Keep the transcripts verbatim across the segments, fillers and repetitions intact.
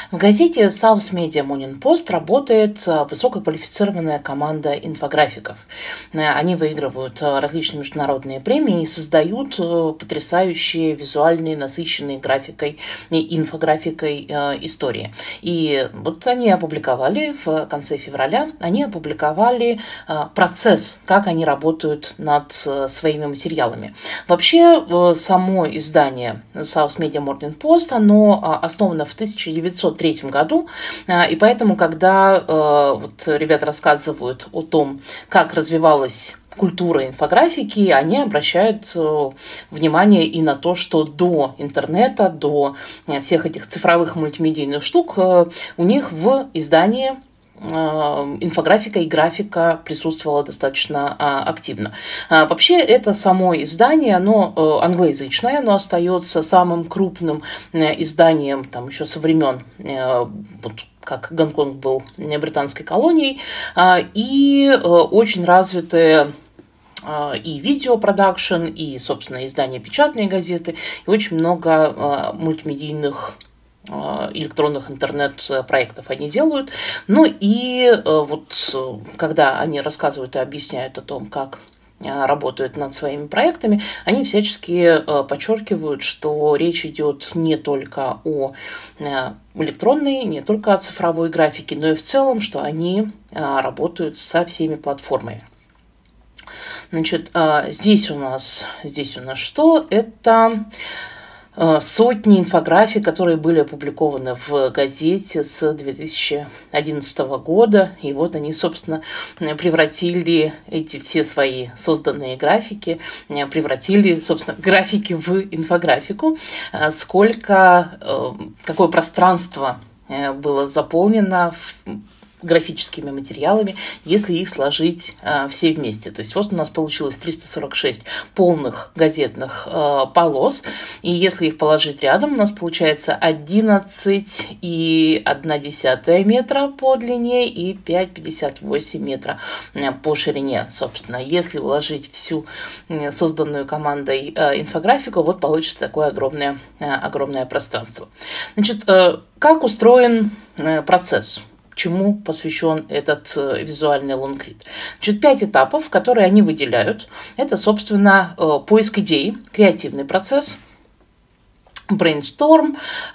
В газете South Media Morning Post работает высококвалифицированная команда инфографиков. Они выигрывают различные международные премии и создают потрясающие визуальные, насыщенные графикой и инфографикой истории. И вот они опубликовали в конце февраля, они опубликовали процесс, как они работают над своими материалами. Вообще, само издание South Media Morning Post, оно основано в тысяча девятьсот третьем году, и поэтому, когда вот ребята рассказывают о том, как развивалась культура инфографики, они обращают внимание и на то, что до интернета, до всех этих цифровых мультимедийных штук у них в издании инфографика и графика присутствовала достаточно а, активно. А, вообще, это само издание, оно а, англоязычное, оно остается самым крупным а, изданием там, еще со времен, а, вот, как Гонконг был британской колонией, а, и а, очень развитые и видеопродакшн, и, собственно, издание печатной газеты, и очень много а, мультимедийных электронных интернет-проектов они делают. Ну и вот когда они рассказывают и объясняют о том, как работают над своими проектами, они всячески подчеркивают, что речь идет не только о электронной, не только о цифровой графике, но и в целом, что они работают со всеми платформами. Значит, здесь у нас, здесь у нас что? Это сотни инфографик, которые были опубликованы в газете с две тысячи одиннадцатого года. И вот они, собственно, превратили эти все свои созданные графики, превратили, собственно, графики в инфографику. Сколько, какое пространство было заполнено в графическими материалами, если их сложить а, все вместе. То есть вот у нас получилось триста сорок шесть полных газетных а, полос, и если их положить рядом, у нас получается одиннадцать и одна десятая метра по длине и пять целых пятьдесят восемь метра по ширине. Собственно, если уложить всю созданную командой а, инфографику, вот получится такое огромное, а, огромное пространство. Значит, а, как устроен а, процесс? Чему посвящен этот визуальный лонгрид. Значит, пять этапов, которые они выделяют. Это, собственно, поиск идей, креативный процесс, брейнсторм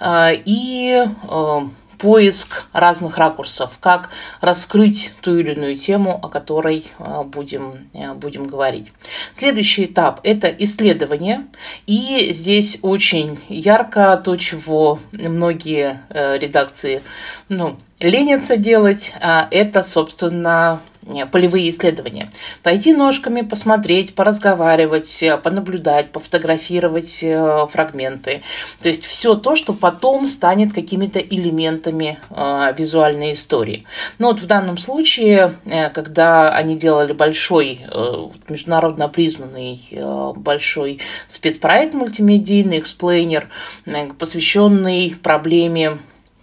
и поиск разных ракурсов, как раскрыть ту или иную тему, о которой будем, будем говорить. Следующий этап – это исследование. И здесь очень ярко то, чего многие редакции ну, ленятся делать, это, собственно, полевые исследования. Пойти ножками, посмотреть, поразговаривать, понаблюдать, пофотографировать фрагменты. То есть все то, что потом станет какими-то элементами э, визуальной истории. Но вот в данном случае, э, когда они делали большой, э, международно признанный э, большой спецпроект мультимедийный, эксплейнер, э, посвященный проблеме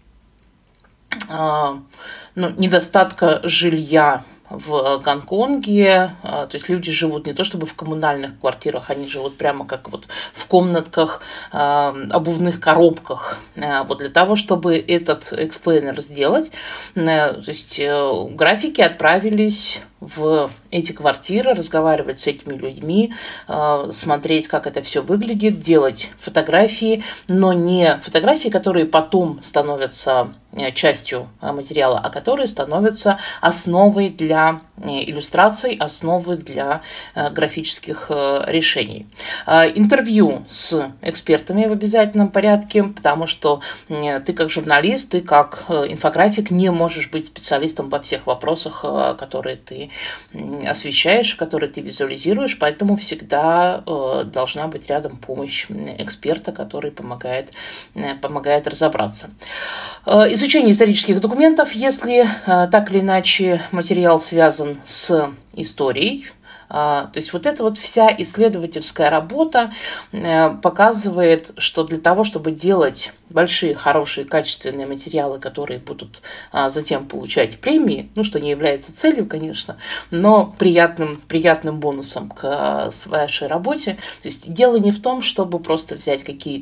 э, ну, недостатка жилья в Гонконге, то есть люди живут не то чтобы в коммунальных квартирах, они живут прямо как вот в комнатках, обувных коробках. Вот для того, чтобы этот эксплейнер сделать, то есть графики отправились в эти квартиры, разговаривать с этими людьми, смотреть, как это все выглядит, делать фотографии, но не фотографии, которые потом становятся частью материала, а которые становятся основой для иллюстраций, основой для графических решений. Интервью с экспертами в обязательном порядке, потому что ты как журналист, ты как инфографик не можешь быть специалистом во всех вопросах, которые ты освещаешь, которые ты визуализируешь, поэтому всегда должна быть рядом помощь эксперта, который помогает, помогает разобраться. Изучение исторических документов, если так или иначе материал связан с историей. То есть вот эта вот вся исследовательская работа показывает, что для того, чтобы делать большие, хорошие, качественные материалы, которые будут затем получать премии, ну, что не является целью, конечно, но приятным, приятным бонусом к вашей работе. То есть дело не в том, чтобы просто взять какие-то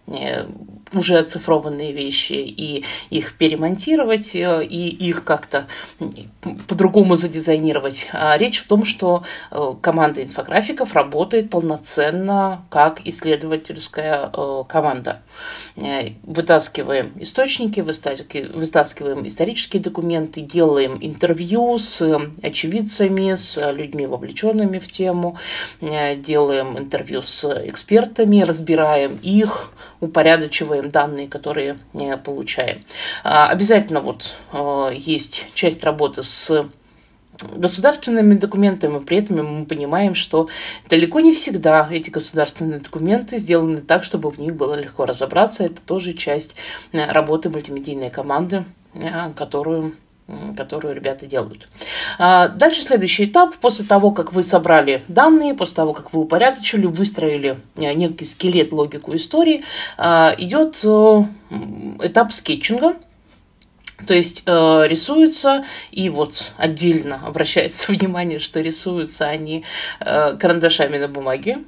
уже оцифрованные вещи и их перемонтировать, и их как-то по-другому задизайнировать. Речь в том, что команда инфографиков работает полноценно как исследовательская команда. Вытаскиваем источники, вытаскиваем исторические документы, делаем интервью с очевидцами, с людьми, вовлеченными в тему, делаем интервью с экспертами, разбираем их, упорядочиваем данные, которые получаем. Обязательно вот есть часть работы с государственными документами, при этом мы понимаем, что далеко не всегда эти государственные документы сделаны так, чтобы в них было легко разобраться. Это тоже часть работы мультимедийной команды, которую которую ребята делают. Дальше следующий этап. После того, как вы собрали данные, после того, как вы упорядочили, выстроили некий скелет, логику истории, идет этап скетчинга. То есть э, рисуются, и вот отдельно обращается внимание, что рисуются они э, карандашами на бумаге.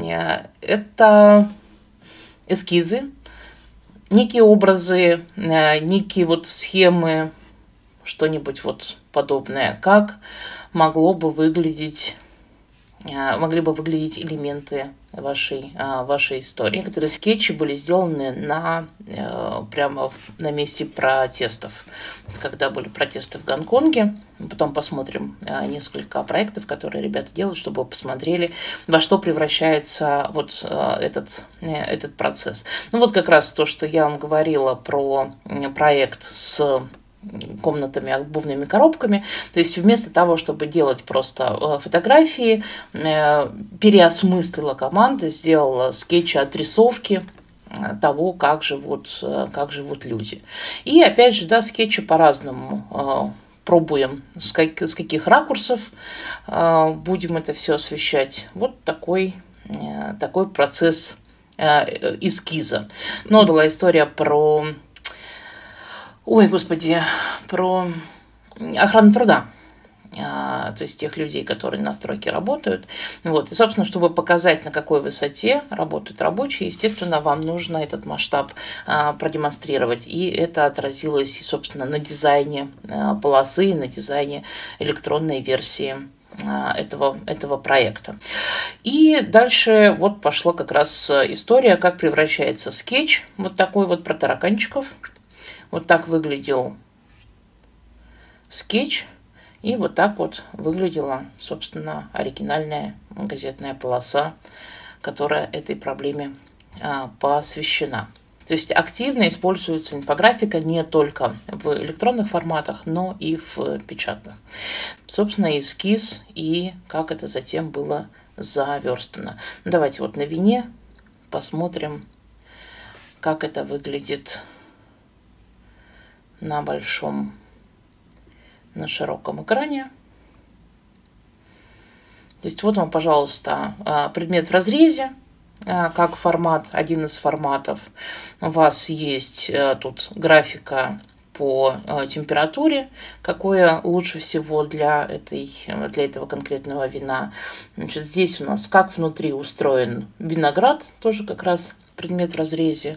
Это эскизы, некие образы, э, некие вот схемы, что-нибудь вот подобное, как могло бы выглядеть, э, могли бы выглядеть элементы вашей, вашей истории. Некоторые скетчи были сделаны на, прямо на месте протестов, когда были протесты в Гонконге. Потом посмотрим несколько проектов, которые ребята делают, чтобы вы посмотрели, во что превращается вот этот, этот процесс. Ну вот как раз то, что я вам говорила про проект с комнатами, обувными коробками. То есть вместо того, чтобы делать просто фотографии, переосмыслила команда, сделала скетчи, отрисовки того, как живут, как живут люди. И опять же, да, скетчи по-разному пробуем, с, как, с каких ракурсов будем это все освещать. Вот такой, такой процесс эскиза. Но была история про Ой, господи, про охрану труда, а, то есть тех людей, которые на стройке работают. Вот. И, собственно, чтобы показать, на какой высоте работают рабочие, естественно, вам нужно этот масштаб а, продемонстрировать. И это отразилось, собственно, на дизайне а, полосы, на дизайне электронной версии Этого, этого проекта. И дальше вот пошла как раз история, как превращается скетч, вот такой вот про тараканчиков. Вот так выглядел скетч, и вот так вот выглядела, собственно, оригинальная газетная полоса, которая этой проблеме а, посвящена. То есть активно используется инфографика не только в электронных форматах, но и в печатных. Собственно, эскиз и как это затем было заверстано. Давайте вот на вине посмотрим, как это выглядит на большом, на широком экране. То есть вот вам, пожалуйста, предмет в разрезе, как формат, один из форматов. У вас есть тут графика по температуре, какое лучше всего для, этой, для этого конкретного вина. Значит, здесь у нас как внутри устроен виноград, тоже как раз предмет в разрезе.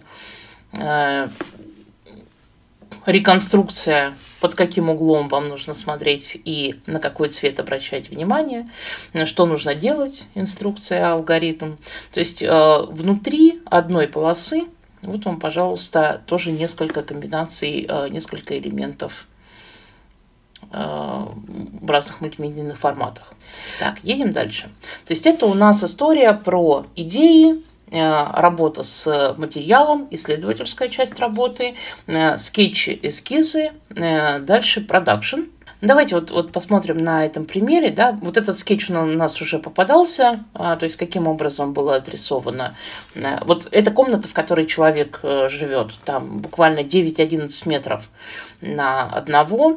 Реконструкция, под каким углом вам нужно смотреть и на какой цвет обращать внимание, что нужно делать, инструкция, алгоритм. То есть э, внутри одной полосы, вот вам, пожалуйста, тоже несколько комбинаций, э, несколько элементов э, в разных мультимедийных форматах. Так, едем дальше. То есть это у нас история про идеи, работа с материалом, исследовательская часть работы, скетчи, эскизы, дальше продакшн. Давайте вот, вот посмотрим на этом примере. Да? Вот этот скетч у нас уже попадался, то есть каким образом было отрисовано. Вот эта комната, в которой человек живет, там буквально девять-одиннадцать метров на одного.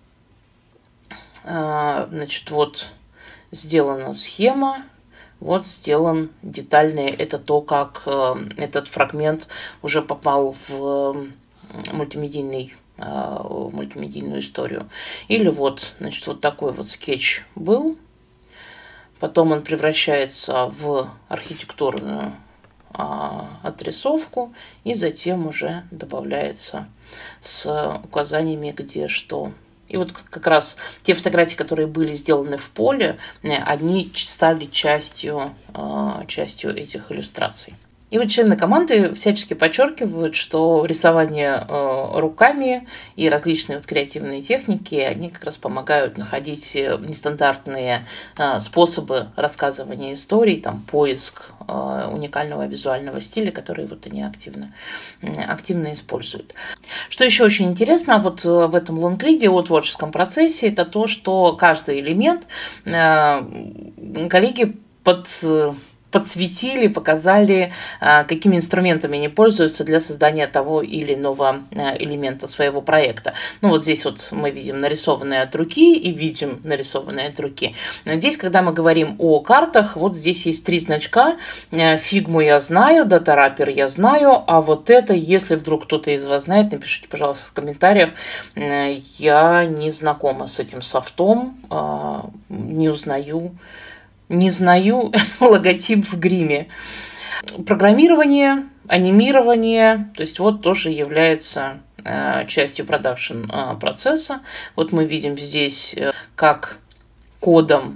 Значит, вот сделана схема. Вот сделан детальный, это то, как э, этот фрагмент уже попал в мультимедийный, э, в мультимедийную историю. Или вот, значит, вот такой вот скетч был. Потом он превращается в архитектурную отрисовку, и затем уже добавляется с указаниями, где что. И вот как раз те фотографии, которые были сделаны в поле, они стали частью, частью этих иллюстраций. И вот члены команды всячески подчеркивают, что рисование э, руками и различные вот креативные техники, они как раз помогают находить нестандартные э, способы рассказывания историй, там, поиск э, уникального визуального стиля, который вот они активно, активно используют. Что еще очень интересно вот в этом лонгриде о творческом процессе, это то, что каждый элемент э, коллеги под... подсветили, показали, какими инструментами они пользуются для создания того или иного элемента своего проекта. Ну вот здесь вот мы видим нарисованные от руки и видим нарисованные от руки. Здесь, когда мы говорим о картах, вот здесь есть три значка. Фигму я знаю, датараппер я знаю, а вот это, если вдруг кто-то из вас знает, напишите, пожалуйста, в комментариях. Я не знакома с этим софтом, не узнаю. Не знаю логотип в гриме. Программирование, анимирование, то есть вот тоже является э, частью продакшн э, процесса. Вот мы видим здесь, э, как кодом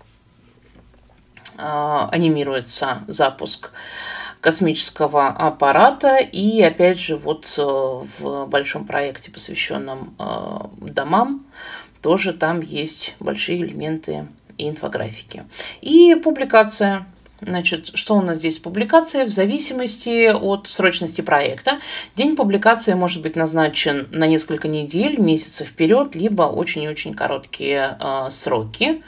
э, анимируется запуск космического аппарата. И опять же вот э, в большом проекте, посвященном э, домам, тоже там есть большие элементы инфографики. И публикация. Значит, что у нас здесь публикация? В зависимости от срочности проекта. День публикации может быть назначен на несколько недель, месяцев вперед, либо очень-очень короткие э, сроки.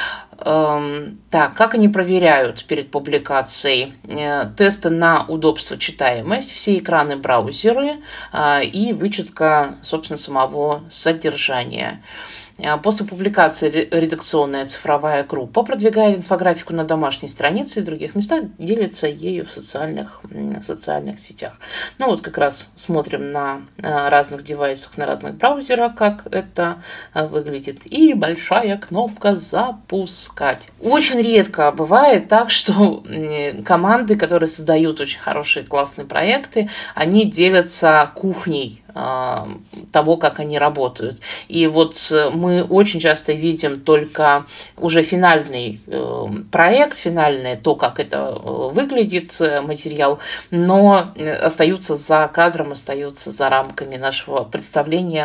Эм, так, как они проверяют перед публикацией? Э, тесты на удобство, читаемость, все экраны, браузеры э, и вычетка, собственно, самого содержания. После публикации редакционная цифровая группа продвигает инфографику на домашней странице и других местах, делится ею в социальных, в социальных сетях. Ну вот как раз смотрим на разных девайсах, на разных браузерах, как это выглядит. И большая кнопка «Запускать». Очень редко бывает так, что команды, которые создают очень хорошие, классные проекты, они делятся кухней того, как они работают. И вот мы очень часто видим только уже финальный проект, финальное то, как это выглядит, материал, но остаются за кадром, остаются за рамками нашего представления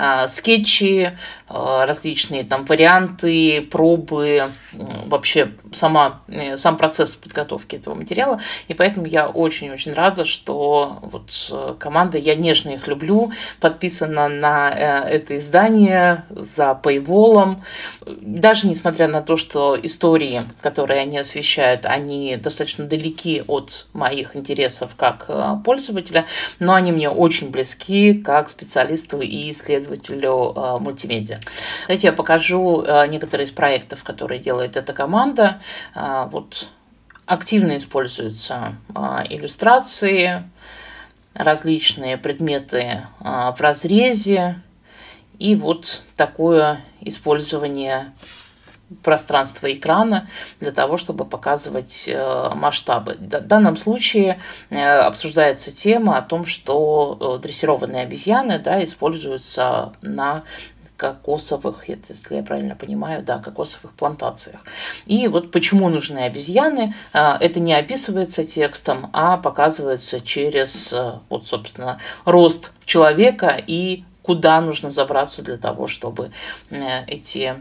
скетчи, различные там варианты, пробы, вообще сама, сам процесс подготовки этого материала. И поэтому я очень-очень рада, что вот команда, я нежно их люблю, подписана на это издание за Paywall. Даже несмотря на то, что истории, которые они освещают, они достаточно далеки от моих интересов как пользователя, но они мне очень близки как специалисту и исследователю мультимедиа. Давайте я покажу некоторые из проектов, которые делает эта команда. Вот активно используются иллюстрации, различные предметы в разрезе и вот такое использование пространства экрана для того, чтобы показывать масштабы. В данном случае обсуждается тема о том, что дрессированные обезьяны, да, используются на кокосовых, если я правильно понимаю, да, кокосовых плантациях. И вот почему нужны обезьяны, это не описывается текстом, а показывается через, вот, собственно, рост человека и куда нужно забраться для того, чтобы эти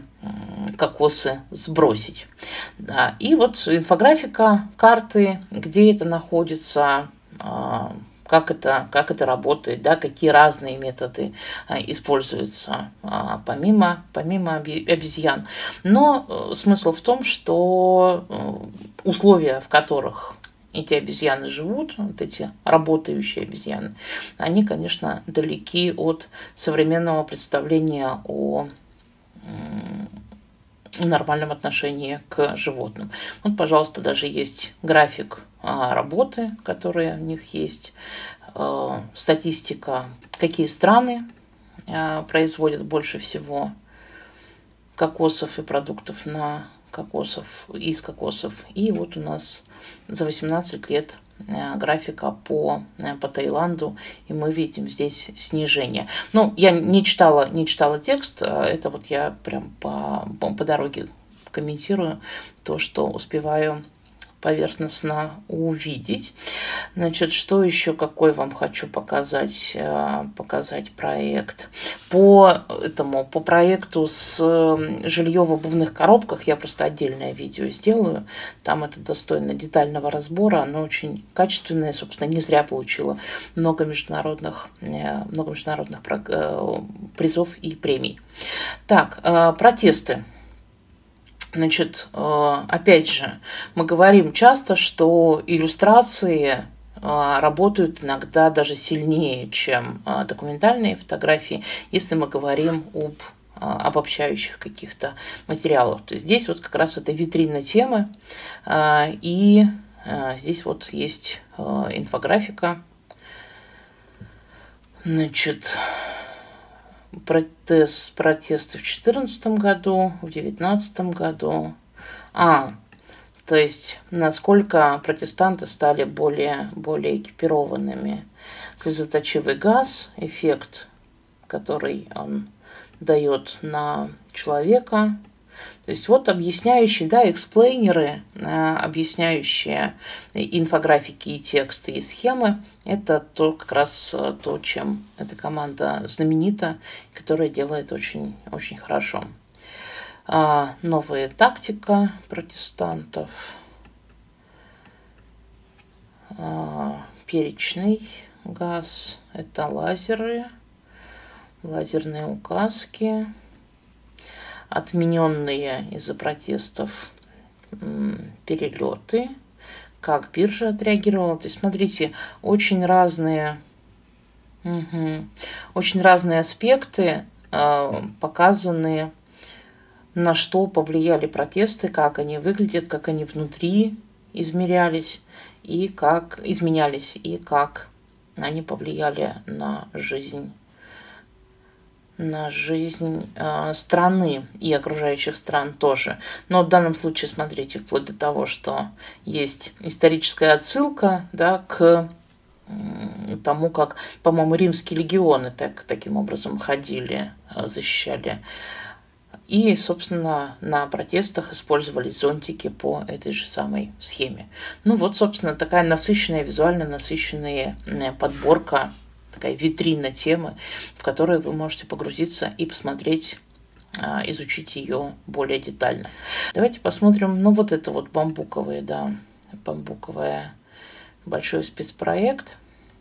кокосы сбросить. Да. И вот инфографика, карты, где это находится, как это, как это работает, да, какие разные методы а, используются а, помимо, помимо обезьян. Но э, смысл в том, что э, условия, в которых эти обезьяны живут, вот эти работающие обезьяны, они, конечно, далеки от современного представления о нормальном отношении к животным. Вот, пожалуйста, даже есть график работы, которые у них есть, статистика, какие страны производят больше всего кокосов и продуктов на кокосов, из кокосов. И вот у нас за восемнадцать лет графика по, по Таиланду, и мы видим здесь снижение. Ну, я не читала, не читала текст, это вот я прям по, по, по дороге комментирую то, что успеваю поверхностно увидеть. Значит, что еще, какой вам хочу показать, показать проект. По этому, по проекту с жилье в обувных коробках я просто отдельное видео сделаю. Там это достойно детального разбора. Оно очень качественное, собственно, не зря получило много международных, много международных призов и премий. Так, протесты. Значит, опять же, мы говорим часто, что иллюстрации работают иногда даже сильнее, чем документальные фотографии, если мы говорим об обобщающих каких-то материалах. То есть здесь вот как раз это витрина темы, и здесь вот есть инфографика. Значит, протест, протесты в две тысячи четырнадцатом году, в две тысячи девятнадцатом году. А, то есть насколько протестанты стали более, более экипированными. Слезоточивый газ, эффект, который он дает на человека. То есть вот объясняющие, да, эксплейнеры, объясняющие инфографики и тексты и схемы, это то, как раз то, чем эта команда знаменита, которая делает очень, очень хорошо. Новая тактика протестантов. Перечный газ, это лазеры, лазерные указки. Отмененные из-за протестов перелеты, как биржа отреагировала. То есть, смотрите, очень разные, угу, очень разные аспекты э, показаны, на что повлияли протесты, как они выглядят, как они внутри измерялись, и как изменялись, и как они повлияли на жизнь на жизнь э, страны и окружающих стран тоже. Но в данном случае, смотрите, вплоть до того, что есть историческая отсылка, да, к э, тому, как, по-моему, римские легионы так, таким образом ходили, э, защищали. И, собственно, на протестах использовались зонтики по этой же самой схеме. Ну вот, собственно, такая насыщенная, визуально насыщенная подборка, такая витрина темы, в которую вы можете погрузиться и посмотреть, изучить ее более детально. Давайте посмотрим, ну вот это вот бамбуковые, да, бамбуковая большой спецпроект.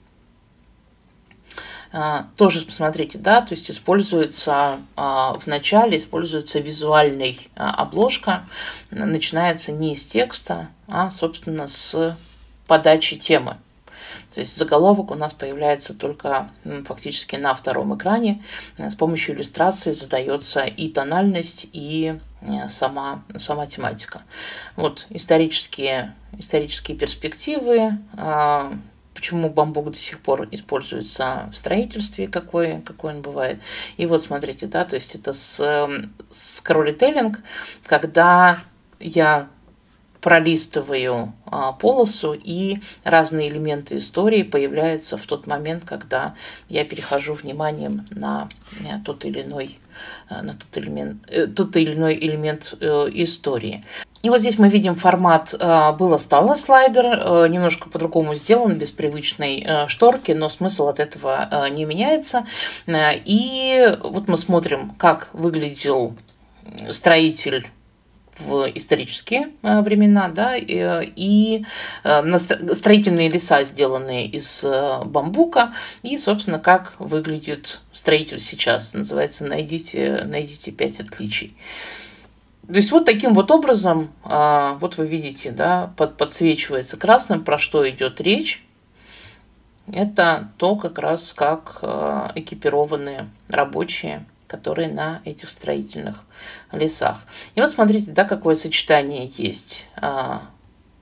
Тоже посмотрите, да, то есть используется в начале, используется визуальная обложка, начинается не из текста, а, собственно, с подачи темы. То есть заголовок у нас появляется только фактически на втором экране. С помощью иллюстрации задается и тональность, и сама, сама тематика. Вот исторические, исторические перспективы, почему бамбук до сих пор используется в строительстве, какой, какой он бывает. И вот смотрите, да, то есть это с, с кролителлинг, когда я пролистываю а, полосу, и разные элементы истории появляются в тот момент, когда я перехожу вниманием на, на тот или иной, на тот, элемент, э, тот или иной элемент э, истории. И вот здесь мы видим формат э, было-стало слайдер, э, немножко по-другому сделан, без привычной э, шторки, но смысл от этого э, не меняется. Э, и вот мы смотрим, как выглядел строитель в исторические времена, да, и, и строительные леса, сделанные из бамбука, и, собственно, как выглядит строитель сейчас. Называется «Найдите, найдите пять отличий». То есть вот таким вот образом, вот вы видите, да, под, подсвечивается красным, про что идет речь. Это то, как раз как экипированные рабочие, которые на этих строительных лесах. И вот смотрите, да, какое сочетание есть.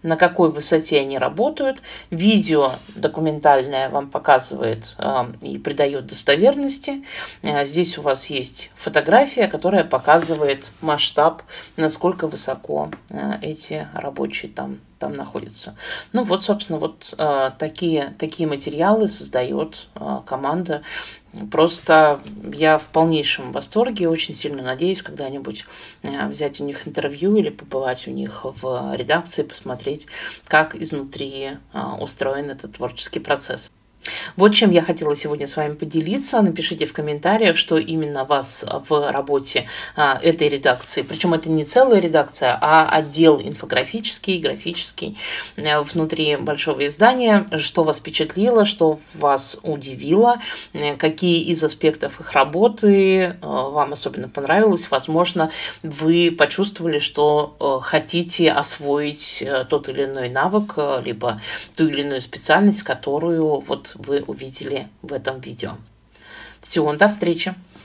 на какой высоте они работают. Видео документальное вам показывает э, и придает достоверности. Э, здесь у вас есть фотография, которая показывает масштаб, насколько высоко э, эти рабочие там, там находятся. Ну вот, собственно, вот э, такие, такие материалы создает э, команда. Просто я в полнейшем восторге, очень сильно надеюсь когда-нибудь взять у них интервью или побывать у них в редакции, посмотреть, как изнутри устроен этот творческий процесс. Вот чем я хотела сегодня с вами поделиться. Напишите в комментариях, что именно вас в работе а, этой редакции, причем это не целая редакция, а отдел инфографический, графический а, внутри большого издания, что вас впечатлило, что вас удивило, а, какие из аспектов их работы а, вам особенно понравилось. Возможно, вы почувствовали, что а, хотите освоить а, тот или иной навык, а, либо ту или иную специальность, которую вот вы увидели в этом видео. Все, до встречи!